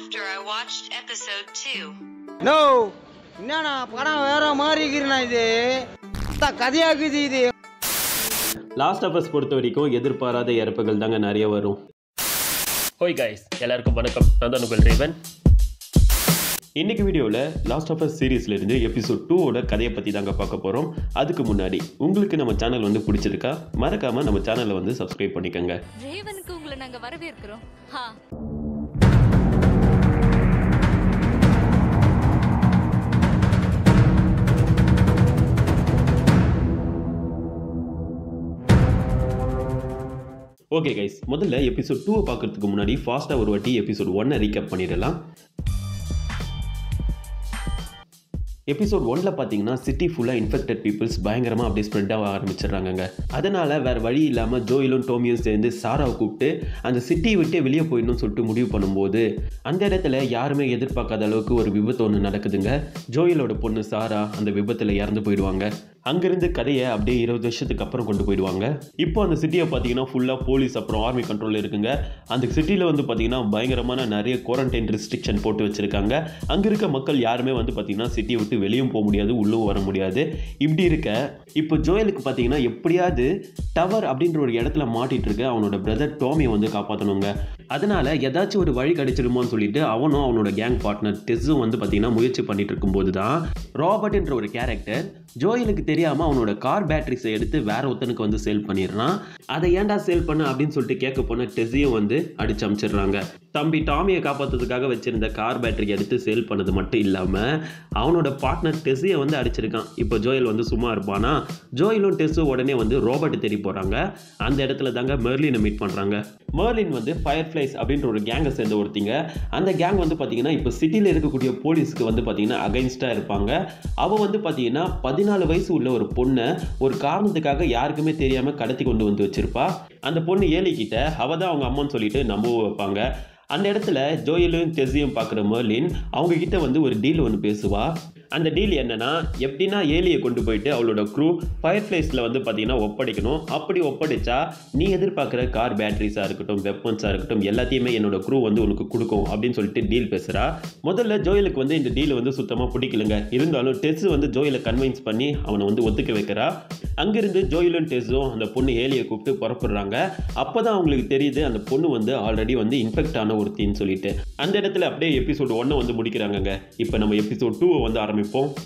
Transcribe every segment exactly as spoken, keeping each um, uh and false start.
after I watched episode two. No, என்னண்ணா படம் வேற மாதிரி இருக்குண்ணா, இது கதையாக்குது இது. லாஸ்ட் ஆஃப் அஸ் பொறுத்த வரைக்கும் எதிர்பாராத இறப்புகள் தாங்க நிறைய வரும். ஹோய் கைஸ், எல்லாருக்கும் வணக்கம். நான் தான் உங்கள் ரேவன். இன்றைக்கி வீடியோவில் லாஸ்ட் ஆஃப் அஸ் சீரீஸ்லேருந்து எபிசோட் டூவோட கதையை பற்றி தாங்க பார்க்க போகிறோம். அதுக்கு முன்னாடி உங்களுக்கு நம்ம சேனல் வந்து பிடிச்சிருக்கா, மறக்காமல் நம்ம சேனலை வந்து சப்ஸ்கிரைப் பண்ணிக்கோங்க. ரேவனுக்கு உங்களை நாங்கள் வரவேற்கிறோம். ஹா ஓகே கைஸ், முதல்ல எபிசோட் டூவை பார்க்குறதுக்கு முன்னாடி ஃபாஸ்ட்டாக ஒரு வாட்டி எபிசோட் ஒன்னை ரீகேப் பண்ணிடலாம். எபிசோட் ஒன்ல பார்த்தீங்கன்னா சிட்டி ஃபுல்லாக இன்ஃபெக்டட் பீப்புள்ஸ் பயங்கரமாக அப்படியே ஸ்ப்ரெட் ஆக ஆரம்பிச்சிடுறாங்க. அதனால் வேறு வழி இல்லாமல் ஜோயிலும் டோமியும் சேர்ந்து சாராவை கூப்பிட்டு அந்த சிட்டியை விட்டு வெளியே போயிடணும்னு சொல்லிட்டு முடிவு பண்ணும்போது அந்த இடத்துல யாருமே எதிர்பார்க்காத அளவுக்கு ஒரு விபத்து ஒன்று நடக்குதுங்க. ஜோயிலோட பொண்ணு சாரா அந்த விபத்தில் இறந்து போயிடுவாங்க. அங்கேருந்து கதையை அப்படியே இருபது வருஷத்துக்கு அப்புறம் கொண்டு போயிடுவாங்க. இப்போ அந்த சிட்டியை பார்த்தீங்கன்னா ஃபுல்லாக போலீஸ் அப்புறம் ஆர்மி கண்ட்ரோலில் இருக்குங்க. அந்த சிட்டியில் வந்து பார்த்தீங்கன்னா பயங்கரமான நிறைய குவாரண்டைன் ரெஸ்ட்ரிக்ஷன் போட்டு வச்சுருக்காங்க. அங்கே இருக்க மக்கள் யாருமே வந்து பார்த்தீங்கன்னா சிட்டியை விட்டு வெளியும் போக முடியாது, உள்ளும் வர முடியாது. இப்படி இருக்க இப்போ ஜோயலுக்கு பார்த்தீங்கன்னா எப்படியாவது டவர் அப்படின்ற ஒரு இடத்துல மாட்டிட்டு இருக்க அவனோட பிரதர் டோமியை வந்து காப்பாற்றணுங்க. அதனால ஏதாச்சும் ஒரு வழி கிடைச்சிடுமோன்னு சொல்லிட்டு அவனும் அவனோட கேங் பார்ட்னர் டெஸ்ஸும் வந்து பார்த்தீங்கன்னா முயற்சி பண்ணிட்டு இருக்கும்போது தான் ராபர்ட் என்ற ஒரு கேரக்டர் ஜோயலுக்கு தெரியாமல் அவனோட கார் பேட்டரிஸை எடுத்து வேற ஒருத்தனுக்கு வந்து சேல் பண்ணிடுறான். அதை ஏன்டா சேல் பண்ண அப்படின்னு சொல்லிட்டு கேட்க போன டெஸ்ஸையும் வந்து அடிச்சு அமிச்சிடுறாங்க. தம்பி டாமியை காப்பாற்றுறதுக்காக வச்சிருந்த கார் பேட்டரி எடுத்து சேல் பண்ணது மட்டும் இல்லாமல் அவனோட பார்ட்னர் டெஸ்ஸையை வந்து அடிச்சிருக்கான். இப்போ ஜோயல் வந்து சும்மா இருப்பானா? ஜோயலும் டெஸ்ஸும் உடனே வந்து ரோபர்ட் தேடி போகிறாங்க. அந்த இடத்துல தாங்க மெர்லினை மீட் பண்ணுறாங்க. மெர்லின் வந்து ஃபயர் ஃப்ளைஸ் அப்படின்ற ஒரு கேங்கை சேர்ந்த ஒருத்திங்க. அந்த கேங் வந்து பார்த்தீங்கன்னா இப்போ சிட்டியில் இருக்கக்கூடிய போலீஸ்க்கு வந்து பார்த்தீங்கன்னா அகைன்ஸ்டாக இருப்பாங்க. அவள் வந்து பார்த்தீங்கன்னா பதினாலு வயசு உள்ள ஒரு பொண்ணை ஒரு காரணத்துக்காக யாருக்குமே தெரியாமல் கடத்தி கொண்டு வந்து வச்சிருப்பா. அந்த பொண்ணு ஏலிக்கிட்ட அவள் தான் அவங்க அம்மான்னு சொல்லிட்டு நம்ப வைப்பாங்க. அந்த இடத்துல ஜோயலும் டெஸ்ஸையும் பார்க்குற மெர்லின் அவங்க கிட்ட வந்து ஒரு டீல் ஒன்று பேசுவா. அந்த டீல் என்னன்னா, எப்படின்னா ஏலியை கொண்டு போயிட்டு அவளோட க்ரூ ஃபயர் ஃப்ளைஸில் வந்து பார்த்தீங்கன்னா ஒப்படைக்கணும். அப்படி ஒப்படைச்சா நீ எதிர்பார்க்குற கார் பேட்டரிஸாக இருக்கட்டும், வெப்பன்ஸாக இருக்கட்டும், எல்லாத்தையுமே என்னோட க்ரூ வந்து உனக்கு கொடுக்கும் அப்படின்னு சொல்லிட்டு டீல் பேசுகிறா. முதல்ல ஜோயலுக்கு வந்து இந்த டீலை வந்து சுத்தமாக பிடிக்கலங்க. இருந்தாலும் டெஸ் வந்து ஜோயலை கன்வின்ஸ் பண்ணி அவனை வந்து ஒத்துக்க வைக்கிறா. அங்கிருந்து ஜோயலும் டெஸ்ஸும் அந்த பொண்ணு ஏலியை கூப்பிட்டு புறப்படுறாங்க. அப்போ தான் அவங்களுக்கு தெரியுது அந்த பொண்ணு வந்து ஆல்ரெடி வந்து இன்ஃபெக்ட் ஆன ஒருத்தின்னு சொல்லிட்டு. அந்த இடத்துல அப்படியே எபிசோட் ஒன்னை வந்து முடிக்கிறாங்க. இப்போ நம்ம எபிசோட் டூவை வந்து ஆரம்பிப்போம்.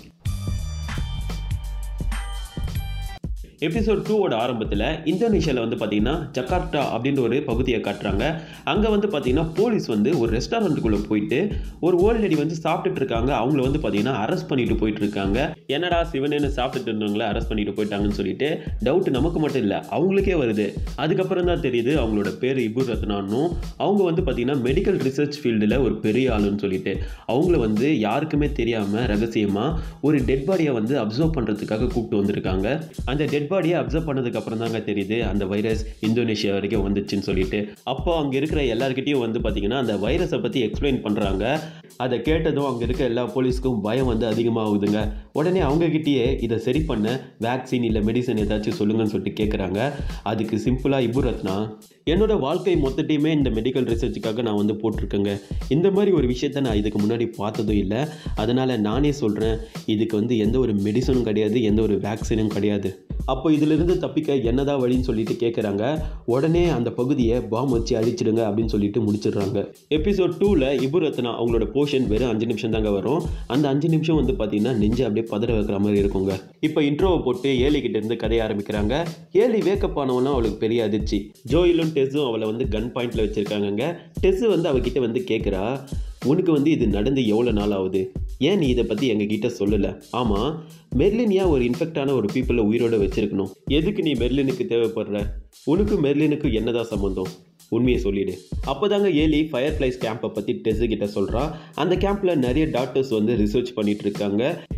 எபிசோட் டூவோட ஆரம்பத்தில் இந்தோனேஷியாவில் வந்து பார்த்தீங்கன்னா ஜகார்த்தா அப்படின்ற ஒரு பகுதியை காட்டுறாங்க. அங்கே வந்து பார்த்தீங்கன்னா போலீஸ் வந்து ஒரு ரெஸ்டாரண்ட்டுக்குள்ளே போயிட்டு ஒரு ஓல்ட் லேடி வந்து சாப்பிட்டுட்டு இருக்காங்க. அவங்கள வந்து பார்த்தீங்கன்னா அரெஸ்ட் பண்ணிட்டு போயிட்டு இருக்காங்க. என்னடா சிவனேன்னு சாப்பிட்டுட்டு இருந்தவங்களை அரெஸ்ட் பண்ணிட்டு போயிட்டாங்கன்னு சொல்லிட்டு டவுட் நமக்கு மட்டும் இல்லை அவங்களுக்கே வருது. அதுக்கப்புறம் தான் தெரியுது அவங்களோட பேர் இபுர் ரத்னான்னு. அவங்க வந்து பார்த்தீங்கன்னா மெடிக்கல் ரிசர்ச் ஃபீல்டில் ஒரு பெரிய ஆளுன்னு சொல்லிட்டு அவங்கள வந்து யாருக்குமே தெரியாமல் ரகசியமாக ஒரு டெட் பாடியை வந்து அப்சர்வ் பண்ணுறதுக்காக கூப்பிட்டு வந்திருக்காங்க. அந்த டெட் பாடியை அப்சர்வ் பண்ணதுக்கு அப்புறம் தாங்க தெரியுது அந்த வைரஸ் இந்தோனேஷியா வரைக்கும் வந்துச்சுன்னு சொல்லிட்டு. அப்போ அங்கே இருக்கிற எல்லாருக்கிட்டையும் வந்து பார்த்தீங்கன்னா அந்த வைரஸை பற்றி எக்ஸ்பிளைன் பண்ணுறாங்க. அதை கேட்டதும் அங்கே இருக்க எல்லா போலீஸ்க்கும் பயம் வந்து அதிகமாகுதுங்க. உடனே அவங்ககிட்டயே இதை சரி பண்ண வேக்சின் இல்லை மெடிசன் ஏதாச்சும் சொல்லுங்கன்னு சொல்லிட்டு கேட்குறாங்க. அதுக்கு சிம்பிளாக இபுர் ரத்னா, என்னோட வாழ்க்கை மொத்தத்தையுமே இந்த மெடிக்கல் ரிசர்ச்சுக்காக நான் வந்து போட்டிருக்கேங்க. இந்த மாதிரி ஒரு விஷயத்த நான் இதுக்கு முன்னாடி பார்த்ததும் இல்லை. அதனால் நானே சொல்கிறேன், இதுக்கு வந்து எந்த ஒரு மெடிசனும் கிடையாது, எந்த ஒரு வேக்சினும் கிடையாது. அப்போ இதிலிருந்து தப்பிக்க என்னதான் வழின்னு சொல்லிட்டு கேட்குறாங்க. உடனே அந்த பகுதியை பாம் வச்சு அழிச்சிடுங்க அப்படின்னு சொல்லிட்டு முடிச்சிடுறாங்க. எபிசோட் டூவில் இபுர் ரத்னா அவங்களோட போர்ஷன் வெறும் அஞ்சு நிமிஷம் தாங்க வரும். அந்த அஞ்சு நிமிஷம் வந்து பார்த்தீங்கன்னா நெஞ்சு அப்படியே பதற வைக்கிற மாதிரி இருக்குங்க. இப்போ இன்ட்ரோவை போட்டு ஏலி கிட்ட இருந்து கதையை ஆரம்பிக்கிறாங்க. ஏலி வேக்கப் ஆனவனா அவளுக்கு பெரிய அதிர்ச்சி. ஜோயிலும் டெஸ்ஸும் அவளை வந்து கன் பாயிண்ட்ல வச்சிருக்காங்க. டெஸ்ஸு வந்து அவகிட்ட வந்து கேட்குறா, உனக்கு வந்து இது நடந்து எவ்வளோ நாள் ஆகுது, ஏன் நீ இதை பற்றி எங்ககிட்ட சொல்லலை? ஆமாம், மெர்லின் ஏன் ஒரு இன்ஃபெக்டான ஒரு பீப்புளை உயிரோடு வச்சிருக்கணும்? எதுக்கு நீ மெர்லினுக்கு தேவைப்படுற? உனக்கு மெர்லினுக்கு என்னதான் சம்மந்தம்? உண்மையை சொல்லிடு. அப்போ தாங்க ஏலி ஃபயர் ஃப்ளைஸ் கேம்பை பற்றி டெஸ்ஸு கிட்ட சொல்கிறா. அந்த கேம்பில் நிறைய டாக்டர்ஸ் வந்து ரிசர்ச் பண்ணிட்டு இருக்காங்க.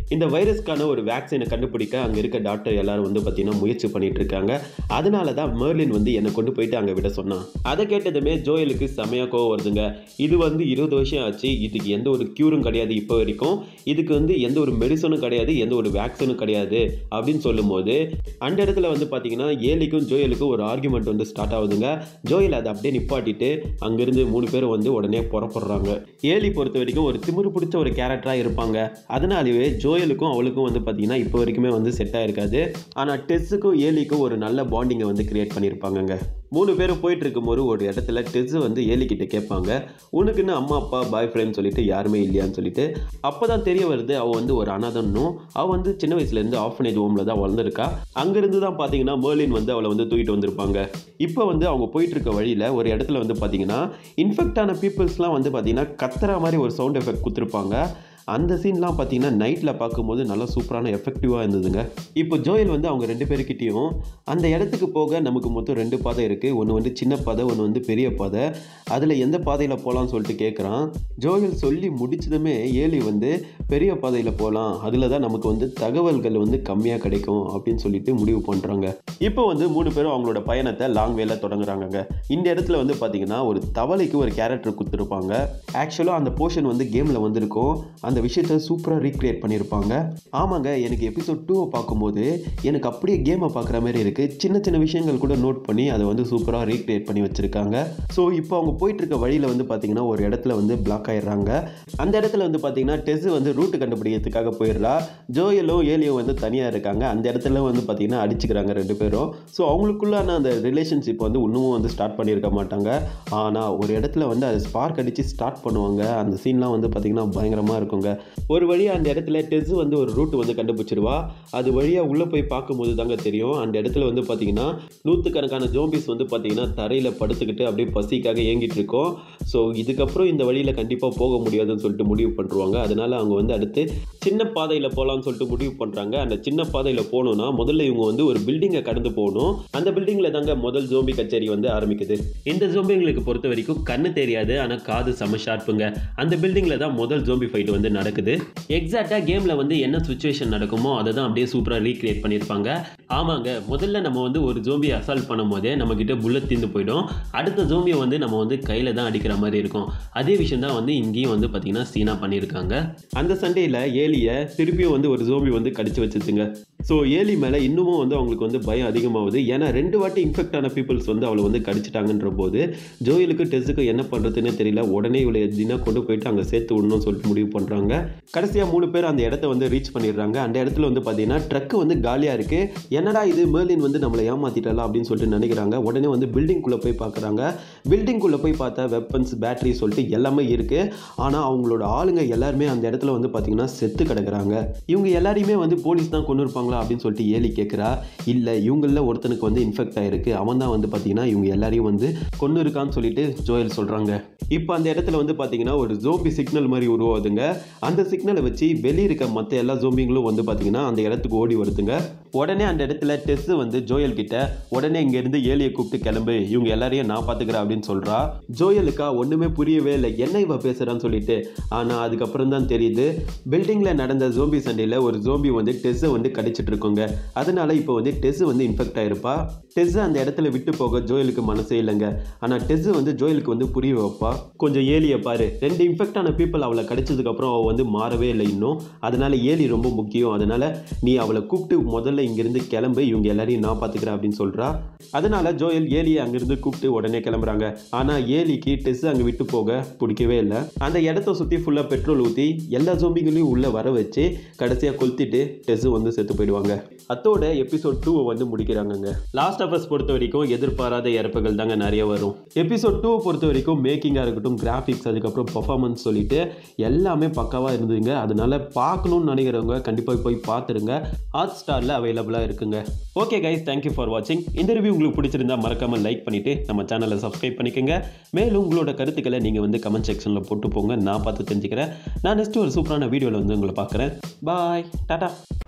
இந்த வைரஸ்க்கான ஒரு வேக்சினை கண்டுபிடிக்க அங்கே இருக்க டாக்டர் எல்லாரும் வந்து பார்த்தீங்கன்னா முயற்சி பண்ணிட்டு இருக்காங்க. அதனால தான் மெர்லின் வந்து என்னை கொண்டு போயிட்டு அங்கே விட சொன்னான். அதை கேட்டதுமே ஜோயலுக்கு செமையாக கோவம் வருதுங்க. இது வந்து இருபது வருஷம் ஆச்சு, இதுக்கு எந்த ஒரு க்யூரும் கிடையாது, இப்போ வரைக்கும் இதுக்கு வந்து எந்த ஒரு மெடிசனும் கிடையாது, எந்த ஒரு வேக்சினும் கிடையாது அப்படின்னு சொல்லும்போது அந்த இடத்துல வந்து பார்த்தீங்கன்னா ஏலிக்கும் ஜோயலுக்கும் ஒரு ஆர்குமெண்ட் வந்து ஸ்டார்ட் ஆகுதுங்க. ஜோயல் அதை அப்படியே நிப்பாட்டிட்டு அங்கேருந்து மூணு பேரும் வந்து உடனே புறப்படுறாங்க. ஏலி பொறுத்த வரைக்கும் ஒரு திமிரு பிடிச்ச ஒரு கேரக்டராக இருப்பாங்க. அதனாலேயே ஜோயலுக்கும் அவளுக்கும் வந்து பார்த்தீங்கன்னா இப்போ வரைக்குமே வந்து செட் ஆகிருக்காது. ஆனால் டெஸ்ஸுக்கும் ஏலிக்கும் ஒரு நல்ல பாண்டிங்கை வந்து கிரியேட் பண்ணியிருப்பாங்கங்க. மூணு பேரும் போயிட்டு இருக்கும்போது ஒரு இடத்துல டெஸ் வந்து ஏலிக்கிட்ட கேட்பாங்க, உனக்குன்னு அம்மா அப்பா பாய் ஃப்ரெண்ட் சொல்லிட்டு யாருமே இல்லையான்னு சொல்லிட்டு. அப்போ தான் தெரிய வருது அவள் வந்து ஒரு அனாதன்னும், அவள் வந்து சின்ன வயசுலேருந்து ஆர்ஃபனேஜ் ஹோமில் தான் வளர்ந்துருக்கா. அங்கேருந்து தான் பார்த்தீங்கன்னா மெர்லின் வந்து அவளை வந்து தூக்கிட்டு வந்திருப்பாங்க. இப்போ வந்து அவங்க போயிட்டு இருக்க வழியில் ஒரு இடத்துல வந்து பார்த்தீங்கன்னா இன்ஃபெக்டான பீப்புள்ஸ்லாம் வந்து பார்த்தீங்கன்னா கத்துற மாதிரி ஒரு சவுண்ட் எஃபெக்ட் கொடுத்துருப்பாங்க. அந்த சீன்லாம் பார்த்தீங்கன்னா நைட்டில் பார்க்கும்போது நல்லா சூப்பரான எஃபெக்டிவாக இருந்ததுங்க. இப்போ ஜோயல் வந்து அவங்க ரெண்டு பேருக்கிட்டையும் அந்த இடத்துக்கு போக நமக்கு மொத்தம் ரெண்டு பாதை இருக்குது, ஒன்று வந்து சின்ன பாதை, ஒன்று வந்து பெரிய பாதை, அதில் எந்த பாதையில் போகலான்னு சொல்லிட்டு கேட்குறான். ஜோயல் சொல்லி முடிச்சதுமே ஏலி வந்து பெரிய பாதையில் போகலாம், அதில் தான் நமக்கு வந்து தகவல்கள் வந்து கம்மியாக கிடைக்கும் அப்படின்னு சொல்லிட்டு முடிவு பண்ணுறாங்க. இப்போ வந்து மூணு பேரும் அவங்களோட பயணத்தை லாங் வேல தொடங்குறாங்க. இந்த இடத்துல வந்து பார்த்தீங்கன்னா ஒரு தவளைக்கு ஒரு கேரக்டர் கொடுத்துருப்பாங்க. ஆக்சுவலாக அந்த போர்ஷன் வந்து கேமில் வந்திருக்கும். அந்த விஷயத்தை சூப்பராக ரீக்ரியேட் பண்ணியிருப்பாங்க. ஆமாங்க, எனக்கு எபிசோட் டூவை பார்க்கும்போது எனக்கு அப்படியே கேமை பார்க்குற மாதிரி இருக்குது. சின்ன சின்ன விஷயங்கள் கூட நோட் பண்ணி அதை வந்து சூப்பராக ரீக்ரியேட் பண்ணி வச்சுருக்காங்க. ஸோ இப்போ அவங்க போயிட்டு இருக்க வழியில் வந்து பார்த்தீங்கன்னா ஒரு இடத்துல வந்து பிளாக் ஆயிடுறாங்க. அந்த இடத்துல வந்து பார்த்தீங்கன்னா டெஸ் வந்து ரூட்டு கண்டுபிடிக்கிறதுக்காக போயிடுறா. ஜோயலும் ஏலியும் வந்து தனியாக இருக்காங்க. அந்த இடத்துல வந்து பார்த்தீங்கன்னா அடிச்சுக்கிறாங்க ரெண்டு பேரும். ஸோ அவங்களுக்குள்ளான அந்த ரிலேஷன்ஷிப் வந்து இன்னமும் வந்து ஸ்டார்ட் பண்ணியிருக்க மாட்டாங்க. ஆனால் ஒரு இடத்துல வந்து அது ஸ்பார்க் அடித்து ஸ்டார்ட் பண்ணுவாங்க. அந்த சீன்லாம் வந்து பார்த்தீங்கன்னா பயங்கரமாக இருக்குங்க. ஒரு வழியாக அந்த இடத்துல டெஸ் வந்து ஒரு ரூட் வந்து கண்டுபிடிச்சிருவா. அது வழியாக உள்ளே போய் பார்க்கும்போது தாங்க தெரியும் அந்த இடத்துல வந்து பார்த்தீங்கன்னா நூற்றுக்கணக்கான ஜோம்பிஸ் வந்து பார்த்தீங்கன்னா தரையில் படுத்துக்கிட்டு அப்படியே பசிக்காக ஏங்கிட்டு இருக்கோம். ஸோ இதுக்கப்புறம் இந்த வழியில் கண்டிப்பாக போக முடியாதுன்னு சொல்லிட்டு முடிவு பண்ணுறாங்க. அதனால அவங்க வந்து அடுத்து சின்ன பாதையில் போகலான்னு சொல்லிட்டு முடிவு பண்ணுறாங்க. அந்த சின்ன பாதையில் போகணுன்னா முதல்ல இவங்க வந்து ஒரு பில்டிங்கை கடந்து போகணும். அந்த பில்டிங்கில் தாங்க முதல் ஜோம்பி கச்சேரி வந்து ஆரம்பிக்குது. இந்த ஜோம்பிங்களுக்கு பொறுத்த வரைக்கும் கண்ணு தெரியாது, ஆனால் காது செம ஷார்ப்புங்க. அந்த பில்டிங்கில் தான் முதல் ஜோம்பி ஃபைட் வந்து நடக்குது. எக்ஸாக்டாக கேமில் வந்து என்ன சுச்சுவேஷன் நடக்குமோ அதை தான் அப்படியே சூப்பராக ரீக்ரியேட் பண்ணியிருப்பாங்க. ஆமாங்க, முதல்ல நம்ம வந்து ஒரு ஜோம்பியை அசால்ட் பண்ணும் போதே நம்மக்கிட்ட புல்லட் தீர்ந்து போயிடும். அடுத்த ஜோம்பியை வந்து நம்ம வந்து கையில் தான் அடிக்கிற மாதிரி இருக்கும். அதே விஷயம் தான் வந்து இங்கேயும் வந்து பார்த்தீங்கன்னா சீனா பண்ணியிருக்காங்க. அந்த சண்டையில் ஏலியை திருப்பியும் வந்து ஒரு ஜோம்பி வந்து கடிச்சு வச்சுச்சுங்க. ஸோ ஏலி மேலே இன்னமும் வந்து அவங்களுக்கு வந்து பயம் அதிகமாகுது. ஏன்னா ரெண்டு வாட்டி இன்ஃபெக்ட் ஆன பீப்புள்ஸ் வந்து அவளை வந்து கடிச்சிட்டாங்கன்ற போது ஜோயலுக்கு டெஸ்ஸுக்கு என்ன பண்ணுறதுன்னு தெரியல. உடனே இவளை எப்படின்னா கொண்டு போயிட்டு அங்கே சேர்த்து விடணும்னு சொல்லிட்டு முடிவு பண்ணுறாங்க. கடைசியாக மூணு பேர் அந்த இடத்த வந்து ரீச் பண்ணிடுறாங்க. அந்த இடத்துல வந்து பார்த்தீங்கன்னா ட்ரக்கு வந்து காலியாக இருக்குது. என்னடா இது மெர்லின் வந்து நம்மளை ஏமாற்றிட்டலாம் அப்படின்னு சொல்லிட்டு நினைக்கிறாங்க. உடனே வந்து பில்டிங்குள்ளே போய் பார்க்குறாங்க. பில்டிங்குள்ளே போய் பார்த்தா வெப்பன்ஸ், பேட்டரி சொல்லிட்டு எல்லாமே இருக்குது. ஆனால் அவங்களோட ஆளுங்க எல்லாருமே அந்த இடத்துல வந்து பார்த்தீங்கன்னா செத்து கிடக்குறாங்க. இவங்க எல்லாரையுமே வந்து போலீஸ் தான் கொண்டு இருப்பாங்களா அப்படின்னு சொல்லிட்டு ஏலி கேட்குறா. இல்லை, இவங்களில் ஒருத்தனுக்கு வந்து இன்ஃபெக்ட் ஆகிருக்கு, அவன் தான் வந்து பார்த்தீங்கன்னா இவங்க எல்லாரையும் வந்து கொண்டு இருக்கான்னு சொல்லிட்டு ஜோயல் சொல்கிறாங்க. இப்போ அந்த இடத்துல வந்து பார்த்தீங்கன்னா ஒரு ஜோம்பி சிக்னல் மாதிரி உருவாகுதுங்க. அந்த சிக்னலை வச்சு வெளியே இருக்க மற்ற எல்லா ஜோம்பிங்களும் வந்து பார்த்தீங்கன்னா அந்த இடத்துக்கு ஓடி வருதுங்க. உடனே அந்த இடத்துல டெஸ் வந்து ஜோயல் கிட்ட உடனே இங்கேருந்து ஏலியை கூப்பிட்டு கிளம்பு, இவங்க எல்லாரையும் நான் பார்த்துக்கிறேன் அப்படின்னு சொல்கிறா. ஜோயலுக்கா ஒன்றுமே புரியவே இல்லை, என்ன இவ பேசுகிறான்னு சொல்லிட்டு. ஆனால் அதுக்கப்புறம் தான் தெரியுது பில்டிங்கில் நடந்த ஜோம்பி சண்டையில் ஒரு ஜோம்பி வந்து டெஸ்ஸை வந்து கடிச்சிட்டு இருக்கோங்க. அதனால இப்போ வந்து டெஸ் வந்து இன்ஃபெக்ட் ஆகிருப்பா. டெஸ் அந்த இடத்துல விட்டு போக ஜோயலுக்கு மனசே இல்லைங்க. ஆனால் டெஸ் வந்து ஜோயலுக்கு வந்து புரிய வைப்பா, கொஞ்சம் ஏலியை பாரு, ரெண்டு இன்ஃபெக்ட் ஆன பீப்புள் அவளை கடிச்சதுக்கப்புறம் அவள் வந்து மாறவே இல்லை இன்னும். அதனால ஏலி ரொம்ப முக்கியம், அதனால நீ அவளை கூப்பிட்டு முதல்ல இங்கிருந்து கிளம்பு, இவங்க எல்லாரையும் நான் பார்த்துக்கிறேன் அப்படின்னு சொல்கிறா. அதனால ஜோயல் ஏலியை அங்கிருந்து கூப்பிட்டு உடனே கிளம்புறாங்க. ஆனால் ஏலிக்கு டெஸ் அங்கே விட்டு போக பிடிக்கவே இல்லை. அந்த இடத்த சுற்றி ஃபுல்லாக பெட்ரோல் ஊற்றி எல்லா ஜோம்பிகளையும் உள்ளே வர வச்சு கடைசியாக கொளுத்திட்டு டெஸ் வந்து செத்து போயிடுவாங்க. அத்தோட எபிசோட் டூவை வந்து முடிக்கிறாங்க. லாஸ்ட் ஆஃப் அஸ் பொறுத்த வரைக்கும் எதிர்பாராத இறப்புகள் தாங்க நிறைய வரும். எபிசோட் டூவை பொறுத்த வரைக்கும் மேக்கிங்காக இருக்கட்டும், கிராஃபிக்ஸ், அதுக்கப்புறம் பர்ஃபார்மன்ஸ் சொல்லிட்டு எல்லாமே பக்காவாக இருந்துங்க. அதனால பார்க்கணும்னு நினைக்கிறவங்க கண்டிப்பாக போய் பார்த்துருங்க. ஹாட் ஸ்டாரில் அவைலபிளாக இருக்குங்க. ஓகே கைஸ், தேங்க்யூ ஃபார் வாட்சிங். இந்த ரிவ்யூ உங்களுக்கு பிடிச்சிருந்தா மறக்காமல் லைக் பண்ணிவிட்டு நம்ம சேனலை சப்ஸ்கிரைப் பண்ணிக்கோங்க. மேலும் உங்களோட கருத்துக்களை நீங்கள் வந்து கமெண்ட் செக்ஷனில் போட்டு போங்க, நான் பார்த்து தெரிஞ்சுக்கிறேன். நான் நெக்ஸ்ட்டு ஒரு சூப்பரான வீடியோவில் வந்து உங்களை பார்க்குறேன். பாய், டாடா.